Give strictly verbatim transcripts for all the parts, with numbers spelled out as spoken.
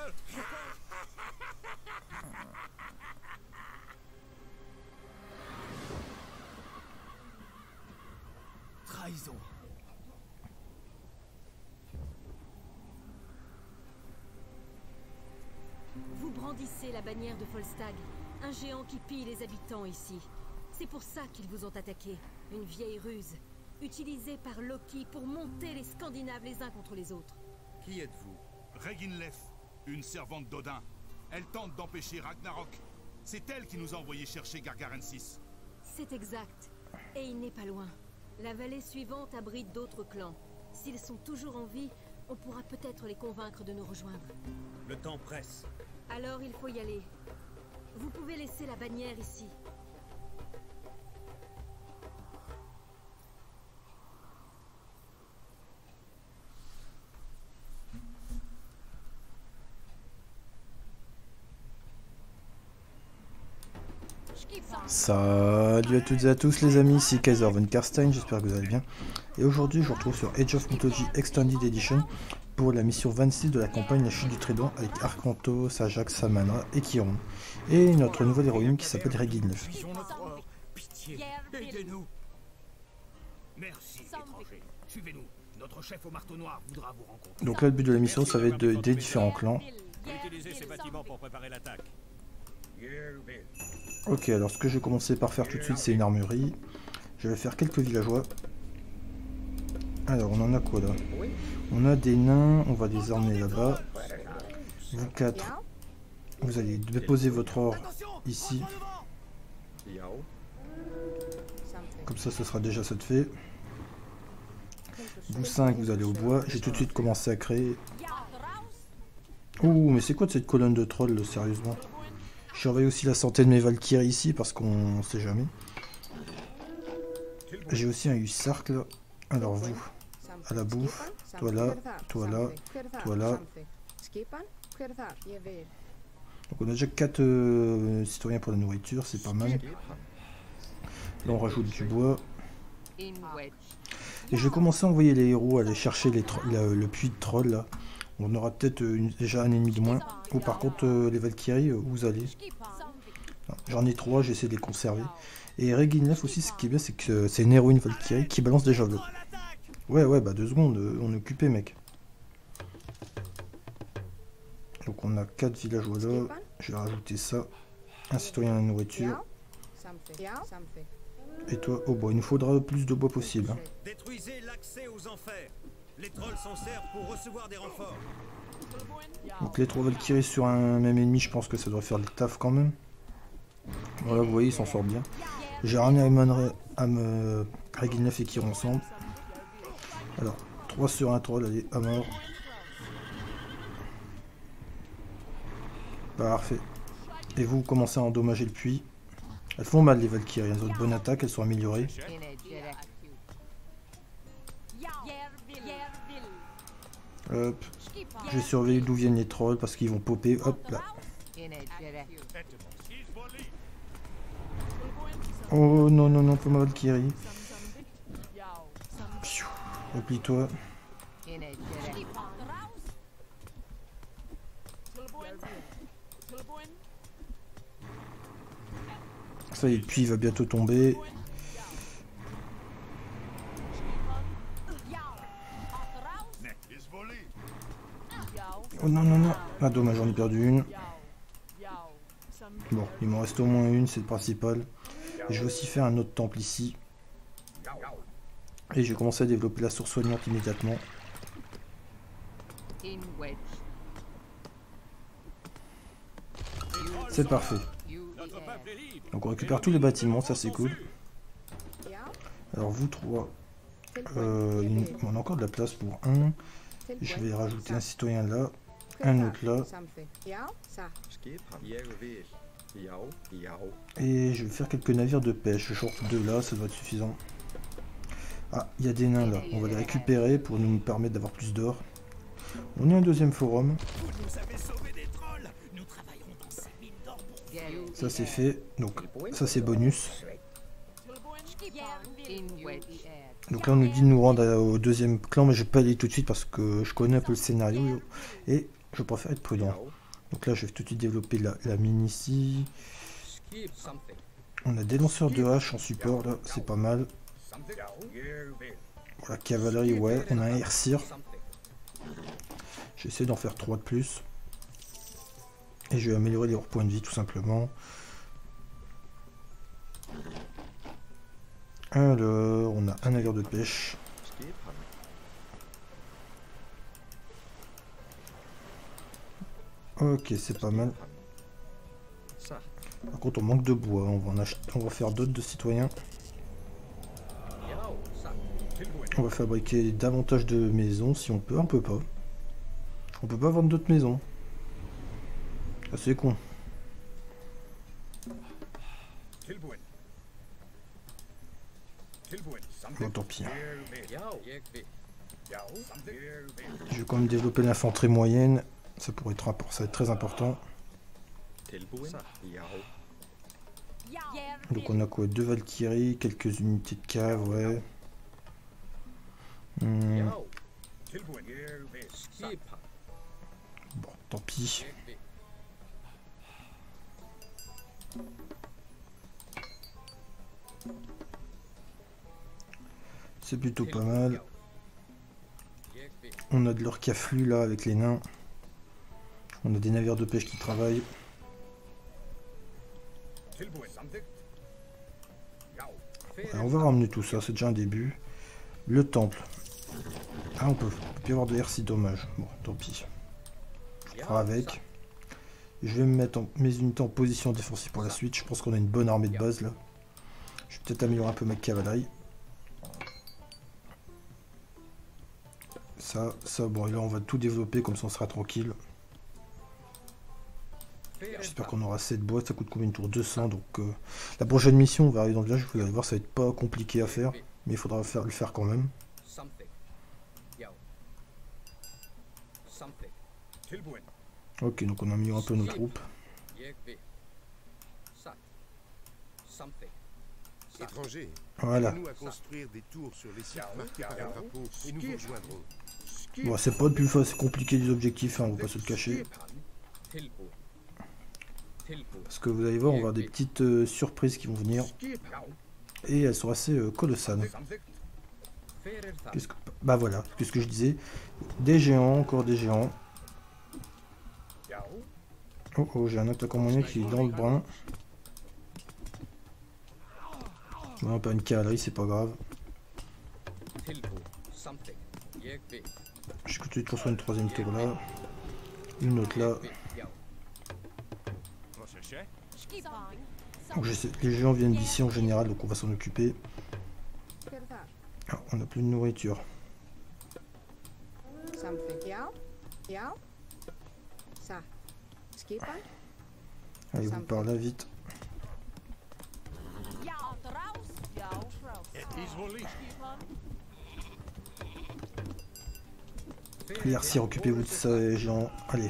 Trahison. Vous brandissez la bannière de Volstagg, un géant qui pille les habitants ici. C'est pour ça qu'ils vous ont attaqué. Une vieille ruse, utilisée par Loki pour monter les Scandinaves les uns contre les autres. Qui êtes-vous? Reginlef, une servante d'Odin. Elle tente d'empêcher Ragnarok. C'est elle qui nous a envoyé chercher Gargarensis. C'est exact. Et il n'est pas loin. La vallée suivante abrite d'autres clans. S'ils sont toujours en vie, on pourra peut-être les convaincre de nous rejoindre. Le temps presse. Alors il faut y aller. Vous pouvez laisser la bannière ici. Salut à toutes et à tous les amis, ici Kaiser von Karstein, j'espère que vous allez bien. Et aujourd'hui je vous retrouve sur Age of Mythology Extended Edition pour la mission vingt-six de la campagne La Chute du Trident avec Arcantos, Ajax, Samana et Chiron. Et notre nouvelle héroïne qui s'appelle Reginlef. Pitié, aidez-nous. Merci, étranger. Suivez-nous. Notre chef au marteau noir voudra vous rencontrer. Donc là le but de la mission ça va être d'aider différents clans. Utilisez ces bâtiments pour préparer l'attaque. Ok, alors ce que je vais commencer par faire tout de suite c'est une armurerie. Je vais faire quelques villageois. Alors on en a quoi là? On a des nains, on va les emmener là-bas. Vous quatre, vous allez déposer votre or ici. Comme ça ce sera déjà ça de fait. Vous cinq, vous allez au bois. J'ai tout de suite commencé à créer. Ouh, mais c'est quoi de cette colonne de trolls là, sérieusement? Je surveille aussi la santé de mes Valkyries ici parce qu'on sait jamais. J'ai aussi un hussark là. Alors vous, à la bouffe, toi là, toi là, toi là. Donc on a déjà quatre euh, citoyens pour la nourriture, c'est pas mal. Là on rajoute du bois. Et je vais commencer à envoyer les héros aller chercher les la, le puits de troll là. On aura peut-être euh, déjà un ennemi de moins. Ou par contre euh, les Valkyries, euh, où vous allez? J'en ai trois, j'essaie de les conserver. Et Reginlef aussi, ce qui est bien, c'est que euh, c'est une héroïne Valkyrie qui balance des javelots. Ouais, ouais, bah deux secondes, euh, on est occupé, mec. Donc on a quatre villageois là. Je vais rajouter ça. Un citoyen à la nourriture. Et toi, au bois. Il nous faudra le plus de bois possible. Hein. Détruisez l'accès aux enfers. Les trolls s'en servent pour recevoir des renforts. Donc les trois Valkyries sur un même ennemi, je pense que ça doit faire le taf quand même. Voilà, vous voyez, ils s'en sortent bien. J'ai ramené à me Reginlef et Chiron ensemble. Alors, trois sur un troll, allez, à mort. Parfait. Et vous commencez à endommager le puits. Elles font mal les Valkyries, elles ont de bonnes attaques, elles sont améliorées. Hop. Je vais surveiller d'où viennent les trolls parce qu'ils vont popper. Hop là. Oh non, non, non, pas ma Valkyrie. Replie-toi. Ça y est, le puits va bientôt tomber. Oh non, non, non. Ah dommage, j'en ai perdu une. Bon, il m'en reste au moins une, c'est le principal. Et je vais aussi faire un autre temple ici. Et je vais commencer à développer la source soignante immédiatement. C'est parfait. Donc on récupère tous les bâtiments, ça c'est cool. Alors vous trois, euh, une... on a encore de la place pour un. Je vais rajouter un citoyen là, un autre là. Et je vais faire quelques navires de pêche, genre deux là, ça doit être suffisant. Ah, il y a des nains là, on va les récupérer pour nous permettre d'avoir plus d'or. On est un deuxième forum. Ça c'est fait, donc ça c'est bonus. Donc là on nous dit de nous rendre au deuxième clan, mais je vais pas aller tout de suite parce que je connais un peu le scénario. Et je préfère être prudent. Donc là, je vais tout de suite développer la, la mine ici. On a des lanceurs de hache en support, là, c'est pas mal. Voilà, cavalerie, ouais. On a un Air-Seer. J'essaie d'en faire trois de plus. Et je vais améliorer leurs points de vie, tout simplement. Alors, on a un navire de pêche. Ok, c'est pas mal. Par contre, on manque de bois. On va en acheter, on va faire d'autres de citoyens. On va fabriquer davantage de maisons si on peut. On peut pas. On peut pas vendre d'autres maisons. Ah, c'est con. Bon, tant pis. Je vais quand même développer l'infanterie moyenne. Ça pourrait être, ça va être très important. Donc on a quoi? Deux Valkyries, quelques unités de cave, ouais. Hmm. Bon, tant pis. C'est plutôt pas mal. On a de l'or qui afflue là avec les nains. On a des navires de pêche qui travaillent. Alors on va ramener tout ça, c'est déjà un début. Le temple. Ah, on peut, on peut plus avoir de R six, dommage. Bon, tant pis. Je ferai avec. Je vais me mettre en, mes unités en position défensive pour la suite. Je pense qu'on a une bonne armée de base là. Je vais peut-être améliorer un peu ma cavalerie. Ça, ça, bon, et là on va tout développer, comme ça on sera tranquille. J'espère qu'on aura assez de bois. Ça coûte combien une tour? Deux cents. Donc euh, la prochaine mission, on va arriver dans le village. Vous allez voir, ça va être pas compliqué à faire, mais il faudra faire, le faire quand même. Ok, donc on a mis un peu nos troupes. Étrangers, voilà. nous à construire des tours sur les sites marqués par un drapeau et nous vous rejoindrons. Bon, c'est pas le plus facile, compliqué des objectifs, hein, on va pas se le cacher. Parce que vous allez voir, on va avoir des petites euh, surprises qui vont venir. Et elles sont assez euh, colossales. Qu'est-ce que... Bah voilà, qu'est-ce que je disais. Des géants, encore des géants. Oh oh, j'ai un attaquant moyen qui est dans le brun. Non, pas une cavalerie, c'est pas grave. Je peux tout de suite construire une troisième tour là. Une autre là. Donc, les géants viennent d'ici en général, donc on va s'en occuper. Ah, on n'a plus de nourriture. Allez, vous par là vite. Merci, occupez-vous de ça, géants. Allez.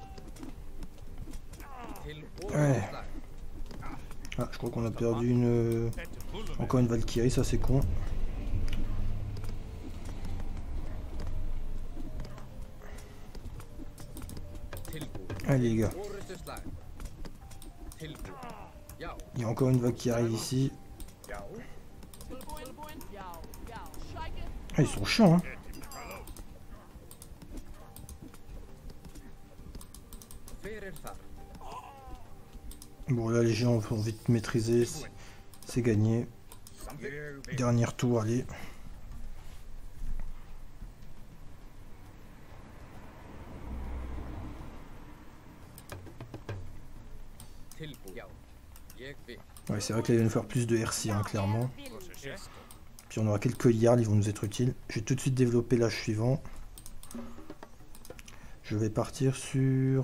Ouais. Ah, je crois qu'on a perdu une... Encore une Valkyrie, ça c'est con. Allez les gars. Il y a encore une Valkyrie ici. Ah, ils sont chiants, hein. Bon, là les géants vont vite maîtriser. C'est gagné. Dernier tour, allez. Ouais, c'est vrai qu'il va nous faire plus de R C, hein, clairement. Puis on aura quelques yards, ils vont nous être utiles. Je vais tout de suite développer l'âge suivant. Je vais partir sur...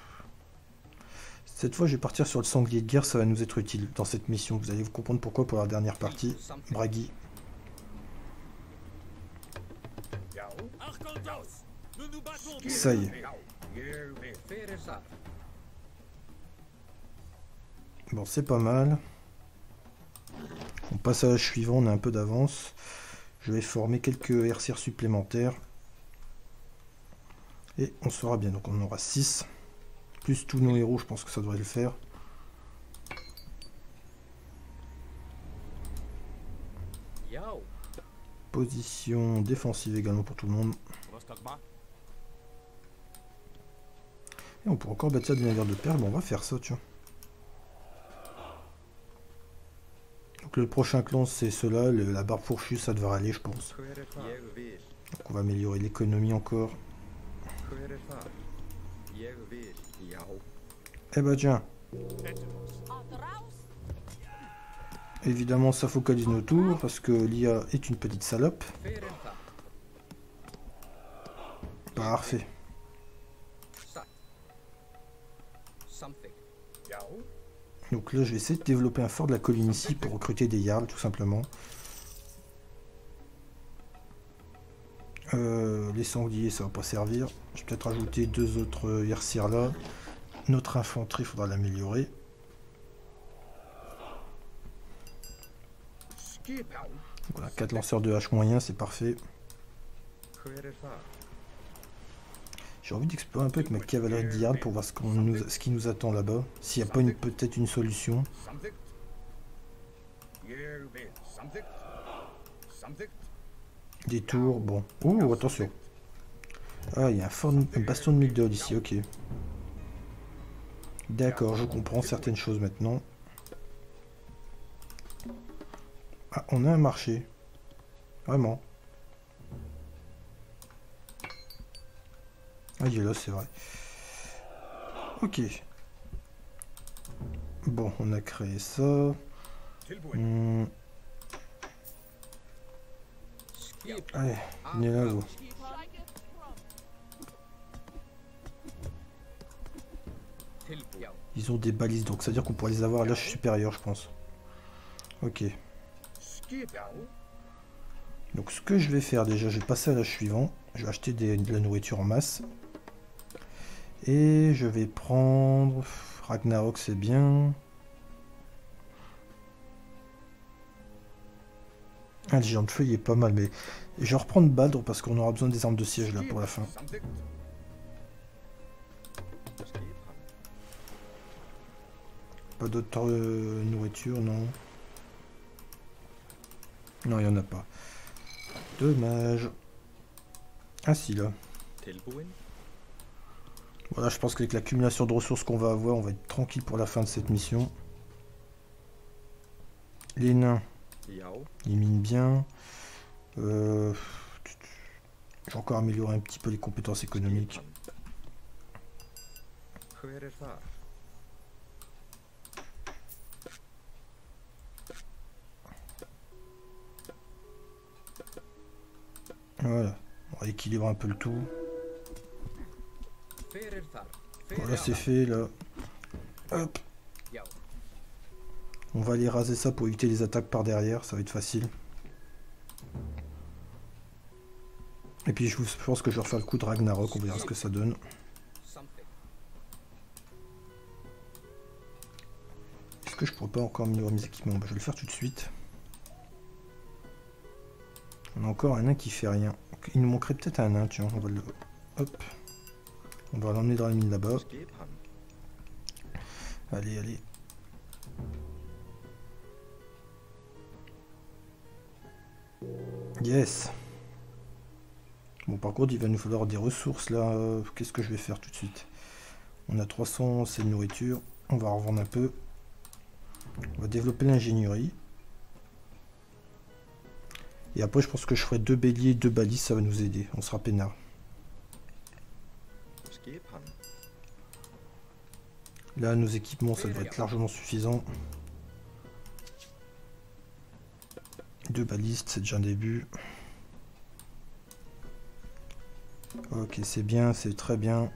Cette fois, je vais partir sur le sanglier de guerre, ça va nous être utile dans cette mission. Vous allez vous comprendre pourquoi pour la dernière partie. Bragi. Ça y est. Bon, c'est pas mal. On passe à l'âge suivant, on a un peu d'avance. Je vais former quelques R C R supplémentaires. Et on sera bien. Donc on en aura six. Plus tous nos héros, je pense que ça devrait le faire. Position défensive également pour tout le monde. Et on pourra encore bâtir des navires de perles. Bon, on va faire ça, tu vois. Donc le prochain clan, c'est cela. Le, la barbe fourchue, ça devrait aller, je pense. Donc on va améliorer l'économie encore. Eh bah tiens. Évidemment, ça focalise nos tours parce que l'I A est une petite salope. Parfait. Donc là, je vais essayer de développer un fort de la colline ici pour recruter des Jarls, tout simplement. Euh, les sangliers, ça va pas servir. Je vais peut-être rajouter deux autres Hersirs là. Notre infanterie, il faudra l'améliorer. Voilà, quatre lanceurs de hache moyens, c'est parfait. J'ai envie d'explorer un peu avec ma cavalerie de Jarl pour voir ce, qu'on nous, ce qui nous attend là-bas. S'il n'y a pas peut-être une solution. Des tours, bon. Oh, attention. Ah, il y a un, fort, un bastion de Migdol ici, ok. D'accord, je comprends certaines choses maintenant. Ah, on a un marché. Vraiment. Ah, il est là, c'est vrai. Ok. Bon, on a créé ça. Hmm. Allez, venez là, vous. Ils ont des balises, donc ça veut dire qu'on pourrait les avoir à l'âge supérieur, je pense. Ok. Donc ce que je vais faire déjà, je vais passer à l'âge suivant. Je vais acheter des, de la nourriture en masse. Et je vais prendre... Ragnarok, c'est bien. Ah, le géant de feu, il est pas mal, mais... Je vais reprendre Baldr parce qu'on aura besoin des armes de siège là pour la fin. Pas d'autre euh, nourriture, non. Non, il n'y en a pas. Dommage. Ah si, là. Voilà, je pense qu'avec l'accumulation de ressources qu'on va avoir, on va être tranquille pour la fin de cette mission. Les nains, ils minent bien. Euh... Je vais encore améliorer un petit peu les compétences économiques. Voilà, on va équilibrer un peu le tout. Voilà, c'est fait là. Hop. On va aller raser ça pour éviter les attaques par derrière, ça va être facile. Et puis je pense que je vais refaire le coup de Ragnarok, on verra ce que ça donne. Est-ce que je pourrais pas encore améliorer mes équipements? Bah, je vais le faire tout de suite. On a encore un nain qui fait rien. Il nous manquerait peut-être un nain, tiens, on va le... Hop. On va l'emmener dans la mine là-bas. Allez, allez. Yes. Bon, par contre, il va nous falloir des ressources là. Qu'est-ce que je vais faire tout de suite? On a trois cents, c'est de nourriture. On va revendre un peu. On va développer l'ingénierie. Et après, je pense que je ferai deux béliers, deux balises, ça va nous aider. On sera peinard. Là, nos équipements, ça devrait être largement suffisant. Deux balises, c'est déjà un début. Ok, c'est bien, c'est très bien.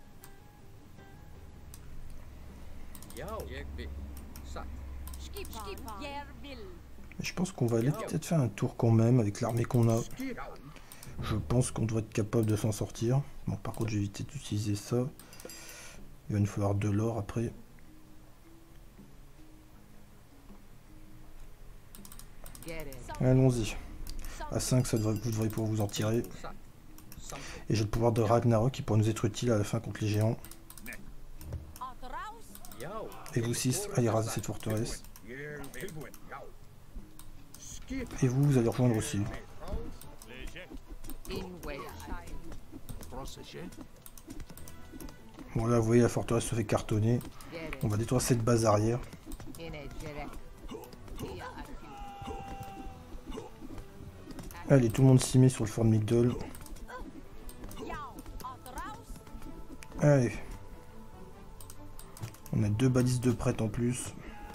Je pense qu'on va aller peut-être faire un tour quand même avec l'armée qu'on a. Je pense qu'on doit être capable de s'en sortir. Bon, par contre, j'ai évité d'utiliser ça. Il va nous falloir de l'or après. Allons-y. À cinq, ça devrait, vous devrez pouvoir vous en tirer. Et j'ai le pouvoir de Ragnarok qui pourrait nous être utile à la fin contre les géants. Et vous six, allez raser cette forteresse. Et vous, vous allez rejoindre aussi. Bon là, vous voyez, la forteresse se fait cartonner. On va détruire cette base arrière. Allez, tout le monde s'y met sur le fort de Migdol. Allez. On a deux balises de prête en plus.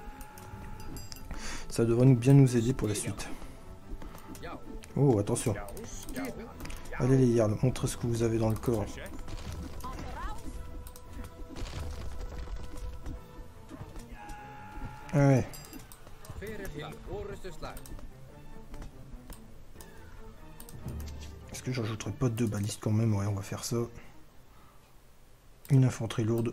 Ça devrait nous bien nous aider pour la suite. Oh, attention. Allez les Jarls, montrez ce que vous avez dans le corps. Ouais. Est-ce que j'ajouterai pas deux balistes quand même? Ouais, on va faire ça. Une infanterie lourde.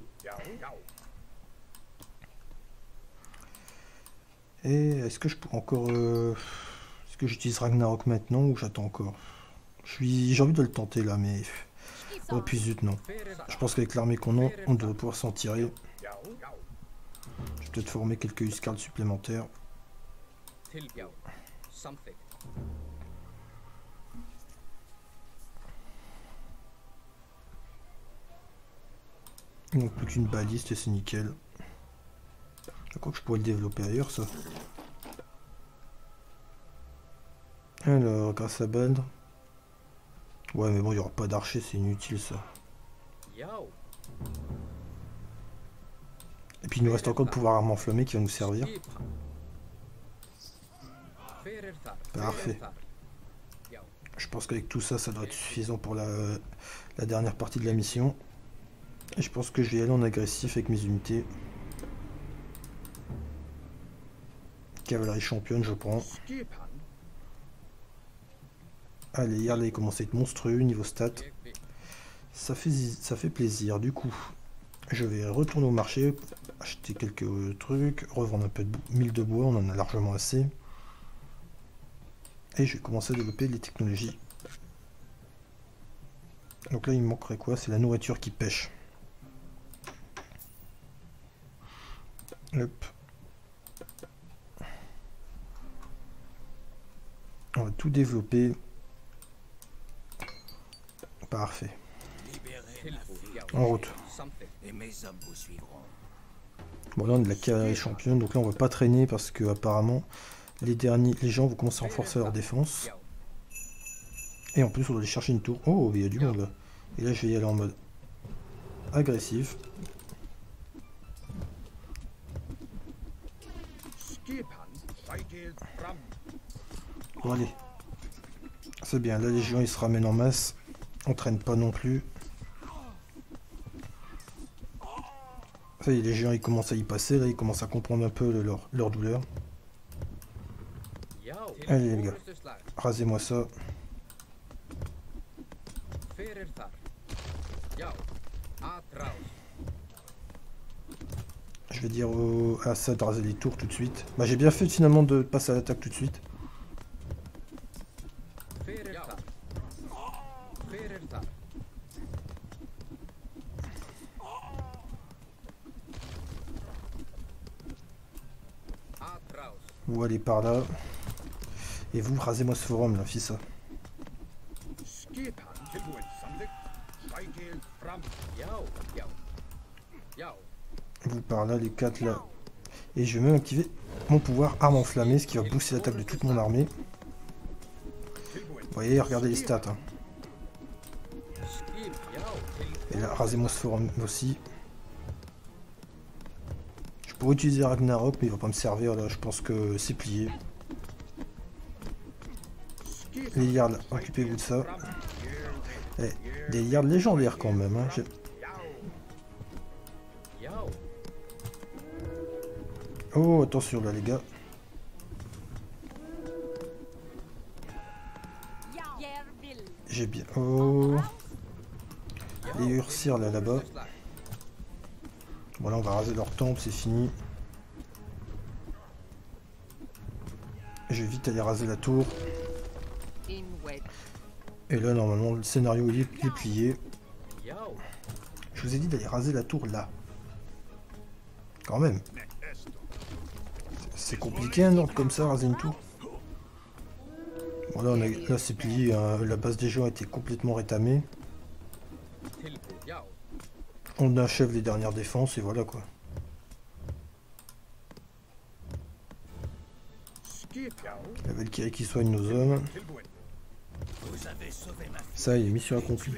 Et est-ce que je peux encore... Euh... Est-ce que j'utilise Ragnarok maintenant ou j'attends encore? Je suis... J'ai envie de le tenter là, mais... Oh puis zut, non. Je pense qu'avec l'armée qu'on a, on devrait pouvoir s'en tirer. Je vais peut-être former quelques Huskarls supplémentaires. Il manque plus qu'une baliste et c'est nickel. Je crois que je pourrais le développer ailleurs, ça. Alors, grâce à Bald. Ouais, mais bon, il n'y aura pas d'archer, c'est inutile, ça. Et puis, il nous reste encore le pouvoir arme enflammée qui va nous servir. Parfait. Je pense qu'avec tout ça, ça doit être suffisant pour la, la dernière partie de la mission. Et je pense que je vais y aller en agressif avec mes unités. Cavalerie championne, je prends. Allez, hier là, il commence à être monstrueux niveau stats. Ça fait, ça fait plaisir. Du coup, je vais retourner au marché, acheter quelques trucs, revendre un peu de mille de bois, on en a largement assez. Et je vais commencer à développer les technologies. Donc là, il me manquerait quoi? C'est la nourriture qui pêche. Hop. On va tout développer. Parfait. En route. Bon là on est de la cavalerie championne, donc là on va pas traîner parce que apparemment les derniers, les gens vont commencer à renforcer leur défense. Et en plus on doit aller chercher une tour. Oh, il y a du monde là. Et là je vais y aller en mode agressif. Bon allez. C'est bien, la légion ils se ramènent en masse. On traîne pas non plus. Ça y est, les géants ils commencent à y passer, là ils commencent à comprendre un peu le, leur, leur douleur. Allez les gars, rasez-moi ça. Je vais dire au, à ça de raser les tours tout de suite. Bah j'ai bien fait finalement de passer à l'attaque tout de suite. Vous allez par là. Et vous, rasez-moi ce forum là, fais ça. Vous par là, les quatre là. Et je vais même activer mon pouvoir arme enflammée, ce qui va booster l'attaque de toute mon armée. Vous voyez, regardez les stats. Hein. Et là, rasez-moi ce forum aussi. Je pourrais utiliser Ragnarok, mais il va pas me servir là, je pense que c'est plié. Les Jarls, occupez-vous de ça. Eh, des Jarls légendaires quand même. Hein. Oh, attention là les gars. J'ai bien... Oh. Les Ursir là, là-bas. Voilà, on va raser leur temple, c'est fini. Je vais vite aller raser la tour. Et là, normalement, le scénario il est, il est plié. Je vous ai dit d'aller raser la tour là. Quand même. C'est compliqué un ordre comme ça, raser une tour. Bon, là, on a, là c'est plié. Hein. La base des gens a été complètement rétamée. On achève les dernières défenses et voilà quoi. La Valkyrie qui soigne nos hommes. Ça, il est mission accomplie.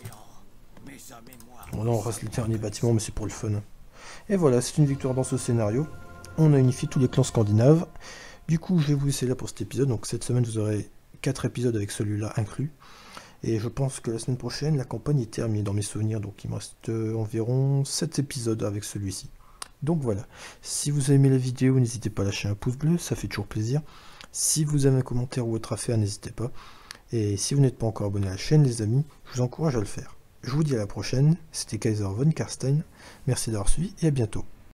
Bon, là, on reste le dernier bâtiment, mais c'est pour le fun. Et voilà, c'est une victoire dans ce scénario. On a unifié tous les clans scandinaves. Du coup, je vais vous laisser là pour cet épisode. Donc, cette semaine, vous aurez quatre épisodes avec celui-là inclus. Et je pense que la semaine prochaine, la campagne est terminée dans mes souvenirs. Donc, il me reste euh, environ sept épisodes avec celui-ci. Donc voilà, si vous avez aimé la vidéo, n'hésitez pas à lâcher un pouce bleu, ça fait toujours plaisir. Si vous avez un commentaire ou autre à faire, n'hésitez pas. Et si vous n'êtes pas encore abonné à la chaîne, les amis, je vous encourage à le faire. Je vous dis à la prochaine, c'était Kaiser von Karstein, merci d'avoir suivi et à bientôt.